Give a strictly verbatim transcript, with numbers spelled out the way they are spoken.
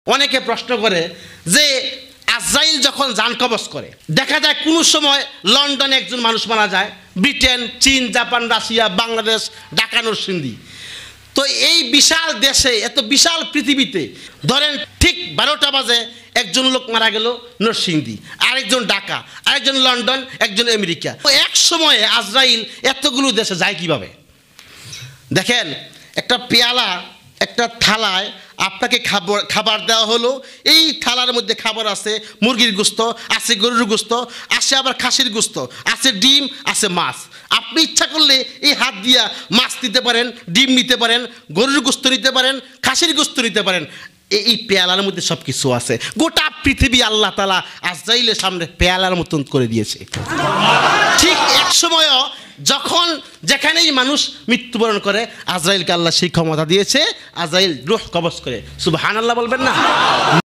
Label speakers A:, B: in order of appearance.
A: অনেকে প্রশ্ন করে যে আজরাইল যখন জান কবজ করে, দেখা যায় কোনো সময় লন্ডনে একজন মানুষ মারা যায়, ব্রিটেন, চীন, জাপান, রাশিয়া, বাংলাদেশ, ঢাকা, নরসিংদী। তো এই বিশাল দেশে, এত বিশাল পৃথিবীতে ধরেন ঠিক বারোটা বাজে একজন লোক মারা গেল নরসিংদী, আরেকজন ঢাকা, আরেকজন লন্ডন, একজন আমেরিকা। তো এক সময়ে আজরাইল এতগুলো দেশে যায় কিভাবে? দেখেন, একটা পেয়ালা, একটা থালায় আপনাকে খাবার খাবার দেওয়া হলো। এই থালার মধ্যে খাবার আছে মুরগির গোস্ত, আছে গরুর গোস্ত, আছে আবার খাসির গোস্ত, আছে ডিম, আছে মাছ। আপনি ইচ্ছা করলে এই হাত দিয়া মাছ নিতে পারেন, ডিম নিতে পারেন, গরুর গোস্ত নিতে পারেন, খাসির গোস্ত নিতে পারেন। এই পেয়ালার মধ্যে সব কিছু আছে। গোটা পৃথিবী আল্লাহ তাআলা আজরাইলের সামনে পেয়ালার মতন করে দিয়েছে। ঠিক এক সময়ও যখন যেখানেই মানুষ মৃত্যুবরণ করে, আজরাইলকে আল্লাহ সেই ক্ষমতা দিয়েছে, আজরাইল রূহ কবজ করে। সুবহানাল্লাহ বলবেন না?